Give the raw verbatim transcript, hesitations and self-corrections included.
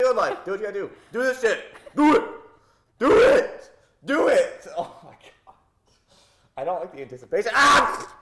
do in life. Do what you gotta do. Do this shit. Do it. Do it. Do it. Oh my god. I don't like the anticipation. Ah!